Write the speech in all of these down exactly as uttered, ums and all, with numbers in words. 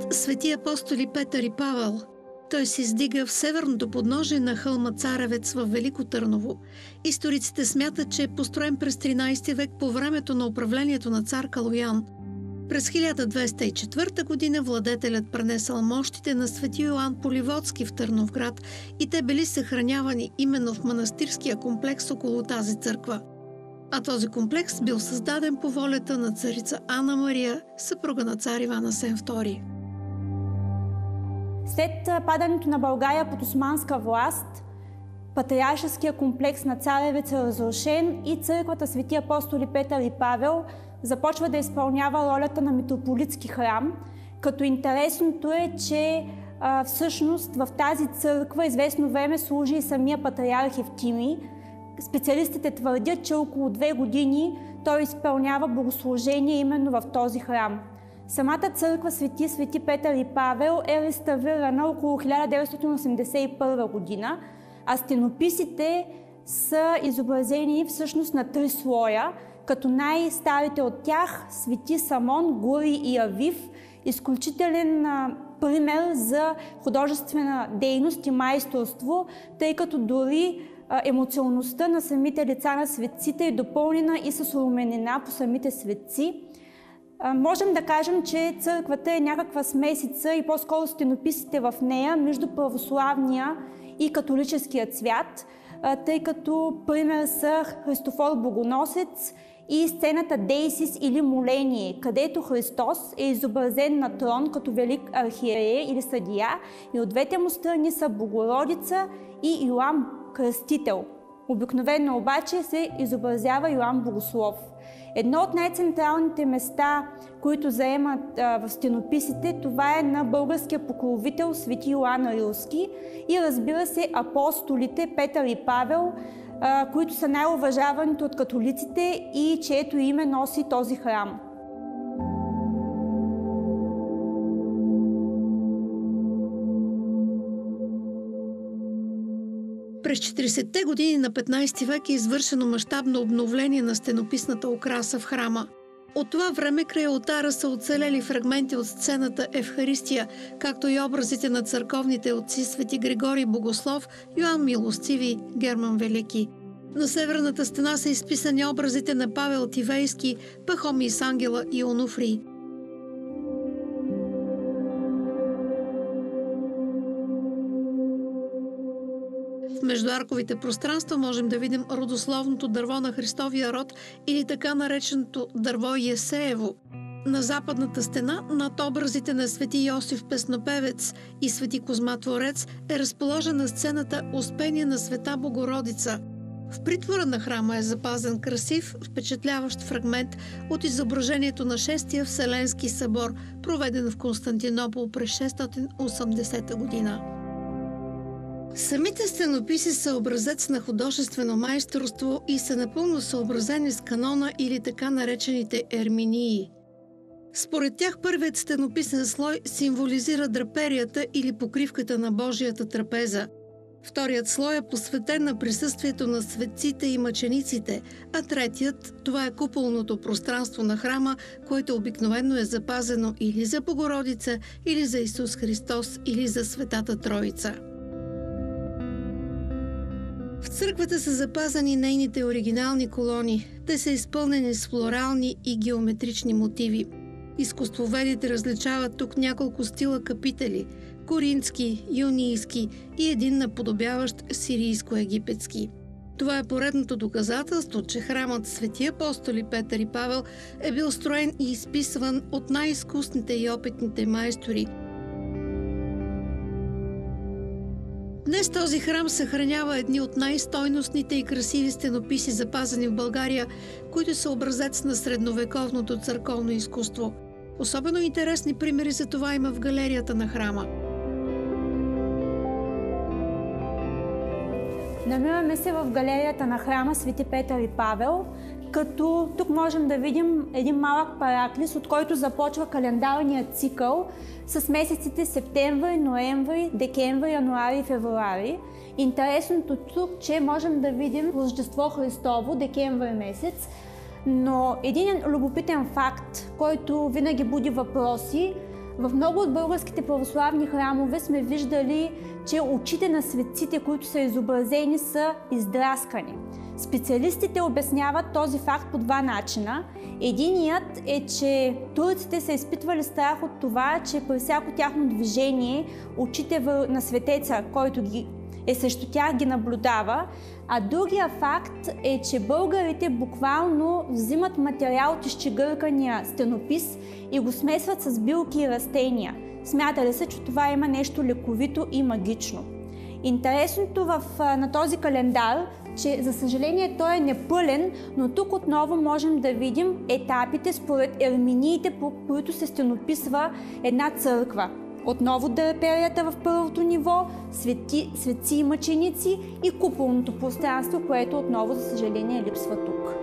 свети апостоли Петър и Павел. Той се издига в северното подножие на хълма Царевец в Велико Търново. Историците смятат, че е построен през тринайсети век по времето на управлението на цар Калоян. През хиляда двеста и четвърта година владетелят пренесъл мощите на свети Йоан Поливодски в Търновград и те били съхранявани именно в манастирския комплекс около тази църква. А този комплекс бил създаден по волята на царица Анна Мария, съпруга на цар Иван Асен втори. След падането на България под османска власт, патриаршеския комплекс на Царевец е разрушен и църквата Свети апостоли Петър и Павел започва да изпълнява ролята на митрополитски храм, като интересното е, че а, всъщност в тази църква известно време служи и самия патриарх Евтимий. Специалистите твърдят, че около две години той изпълнява богослужение именно в този храм. Самата църква Свети Свети Петър и Павел е реставрирана около хиляда деветстотин осемдесет и първа година, а стенописите са изобразени всъщност на три слоя, като най-старите от тях Свети Самон, Гури и Авив, изключителен а, пример за художествена дейност и майсторство, тъй като дори а, емоционалността на самите лица на светците е допълнена и с руменина по самите светци. А, можем да кажем, че църквата е някаква смесица и по-скоро стенописите в нея между православния и католическия цвят, а, тъй като пример са Христофор Богоносец и сцената Дейсис или Моление, където Христос е изобразен на трон като велик архиерей или съдия и от двете му страни са Богородица и Йоан Кръстител. Обикновено обаче се изобразява Йоан Богослов. Едно от най-централните места, които заемат а, в стенописите, това е на българския покровител Свети Йоан Рилски и разбира се апостолите Петър и Павел, а, които са най-уважаваните от католиците и чието име носи този храм. През четиридесетте години на петнайсети век е извършено мащабно обновление на стенописната украса в храма. От това време край олтара са оцелели фрагменти от сцената Евхаристия, както и образите на църковните отци Свети Григорий Богослов, Йоан Милостиви, Герман Велики. На северната стена са изписани образите на Павел Тивейски, Пахомий с Ангела и Онуфрий. В междуарковите пространства можем да видим родословното дърво на Христовия род или така нареченото дърво Есеево. На западната стена, над образите на Свети Йосиф Песнопевец и Свети Козма Творец, е разположена сцената Успение на Света Богородица. В притвора на храма е запазен красив, впечатляващ фрагмент от изображението на Шестия Вселенски събор, проведен в Константинопол през шестстотин и осемдесета година. Самите стенописи са образец на художествено майсторство и са напълно съобразени с канона или така наречените ерминии. Според тях първият стенописен слой символизира драперията или покривката на Божията трапеза. Вторият слой е посветен на присъствието на светците и мъчениците, а третият – това е куполното пространство на храма, което обикновено е запазено или за Богородица, или за Исус Христос, или за Светата Троица. В църквата са запазени нейните оригинални колони. Те са изпълнени с флорални и геометрични мотиви. Изкуствоведите различават тук няколко стила капители – коринтски, юнийски и един наподобяващ сирийско-египетски. Това е поредното доказателство, че храмът Свети апостоли Петър и Павел е бил строен и изписван от най-изкусните и опитните майстори. Днес този храм съхранява едни от най-стойностните и красиви стенописи, запазени в България, които са образец на средновековното църковно изкуство. Особено интересни примери за това има в галерията на храма. Намираме се в галерията на храма Свети Петър и Павел, като тук можем да видим един малък параклис, от който започва календарният цикъл с месеците септември, ноември, декември, януари и февруари. Интересното тук, че можем да видим Рождество Христово, декември месец, но един любопитен факт, който винаги буди въпроси, В много от българските православни храмове сме виждали, че очите на светците, които са изобразени, са издраскани. Специалистите обясняват този факт по два начина. Единият е, че турците са изпитвали страх от това, че при всяко тяхно движение очите на светеца, който ги е срещу тях, ги наблюдава. А другия факт е, че българите буквално взимат материал от изчегъркания стенопис и го смесват с билки и растения. Смятали се, че това има нещо лековито и магично. Интересното в, на този календар, че за съжаление той е непълен, но тук отново можем да видим етапите според ерминиите, по които се стенописва една църква. Отново драперията в първото ниво, свети, светци и мъченици и куполното пространство, което отново, за съжаление, липсва тук.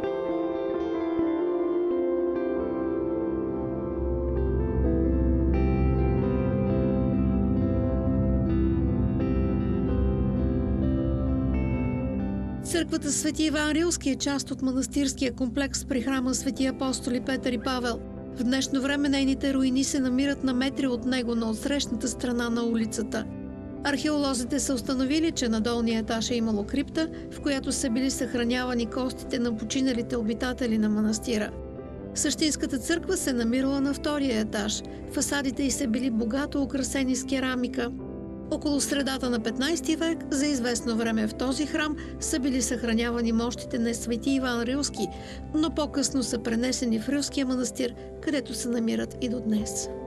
Църквата Свети Иван Рилски е част от манастирския комплекс при храма Свети апостоли Петър и Павел. В днешно време нейните руини се намират на метри от него, на отсрещната страна на улицата. Археолозите са установили, че на долния етаж е имало крипта, в която са били съхранявани костите на починалите обитатели на манастира. Същинската църква се намирала на втория етаж. Фасадите й са били богато украсени с керамика. Около средата на петнайсети век за известно време в този храм са били съхранявани мощите на Свети Иван Рилски, но по-късно са пренесени в Рилския манастир, където се намират и до днес.